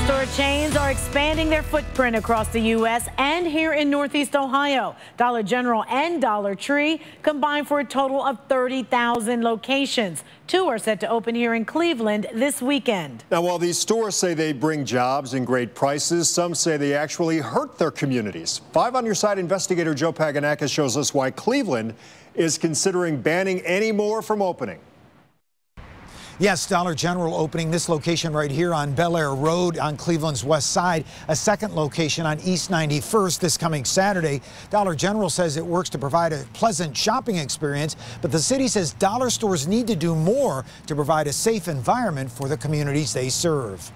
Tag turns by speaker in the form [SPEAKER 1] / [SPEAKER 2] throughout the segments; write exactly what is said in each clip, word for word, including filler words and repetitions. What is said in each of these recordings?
[SPEAKER 1] store chains are expanding their footprint across the U S and here in Northeast Ohio. Dollar General and Dollar Tree combined for a total of thirty thousand locations. Two are set to open here in Cleveland this weekend.
[SPEAKER 2] Now, while these stores say they bring jobs and great prices, some say they actually hurt their communities. Five on Your Side investigator Joe Paganakis shows us why Cleveland is considering banning any more from opening.
[SPEAKER 3] Yes, Dollar General opening this location right here on Bel Air Road on Cleveland's west side. A second location on East ninety-first this coming Saturday. Dollar General says it works to provide a pleasant shopping experience, but the city says dollar stores need to do more to provide a safe environment for the communities they serve.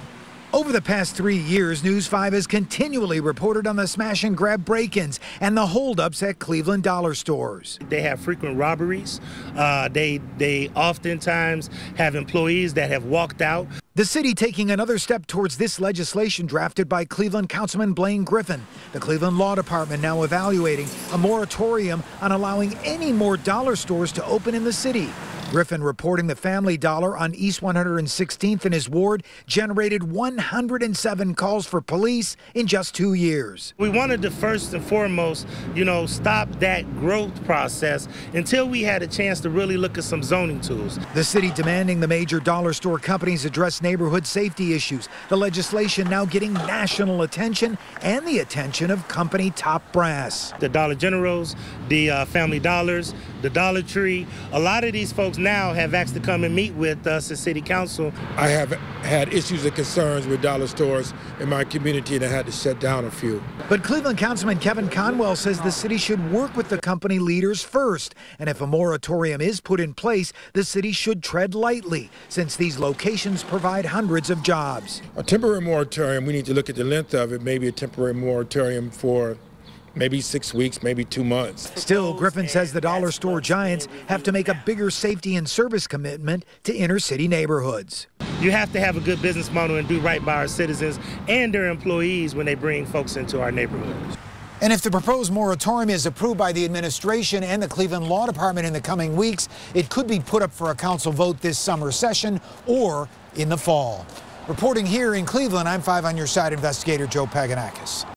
[SPEAKER 3] Over the past three years, News five has continually reported on the smash and grab break-ins and the holdups at Cleveland dollar stores.
[SPEAKER 4] They have frequent robberies. Uh, they, they oftentimes have employees that have walked out.
[SPEAKER 3] The city taking another step towards this legislation drafted by Cleveland Councilman Blaine Griffin. The Cleveland Law Department now evaluating a moratorium on allowing any more dollar stores to open in the city. Griffin reporting the Family Dollar on East one hundred sixteenth in his ward generated one hundred seven calls for police in just two years.
[SPEAKER 4] We wanted to first and foremost, you know, stop that growth process until we had a chance to really look at some zoning tools.
[SPEAKER 3] The city demanding the major dollar store companies address neighborhood safety issues. The legislation now getting national attention and the attention of company top brass.
[SPEAKER 4] The Dollar Generals, the uh, Family Dollars, the Dollar Tree, a lot of these folks now have asked to come and meet with us as City Council.
[SPEAKER 5] I have had issues and concerns with dollar stores in my community and I had to shut down a few.
[SPEAKER 3] But Cleveland Councilman Kevin Conwell says the city should work with the company leaders first. And if a moratorium is put in place, the city should tread lightly since these locations provide hundreds of jobs.
[SPEAKER 5] A temporary moratorium, we need to look at the length of it, maybe a temporary moratorium for maybe six weeks, maybe two months.
[SPEAKER 3] Still, Griffin says the dollar store giants have to make a bigger safety and service commitment to inner city neighborhoods.
[SPEAKER 4] You have to have a good business model and do right by our citizens and their employees when they bring folks into our neighborhoods.
[SPEAKER 3] And if the proposed moratorium is approved by the administration and the Cleveland Law Department in the coming weeks, it could be put up for a council vote this summer session or in the fall. Reporting here in Cleveland, I'm Five on Your Side investigator Joe Paganakis.